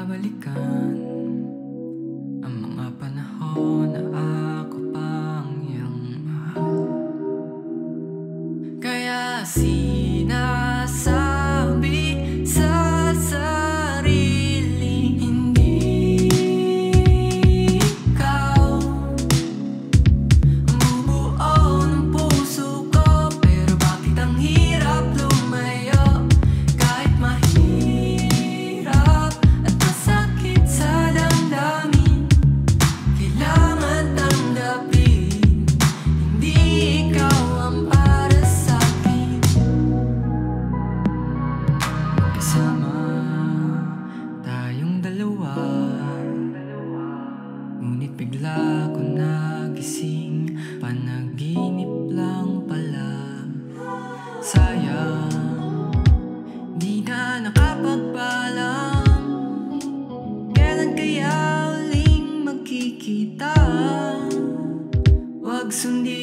babalikan ang mga panahon na ako pang iyong mahal. Kaya sinasabi sa sarili, hindi ikaw ang bubuo ng puso ko. Pero bakit ang hirap lumayo kahit mahirap at masakit sa damdamin? Kailangan tanggapin, hindi ikaw ang para sa'kin. Kasama tayong dalawa, ngunit bigla ko nagising, panaginip lang pala. Sayang, di na nakapagpaalam, kailan kaya uling magkikita? Huwag sundin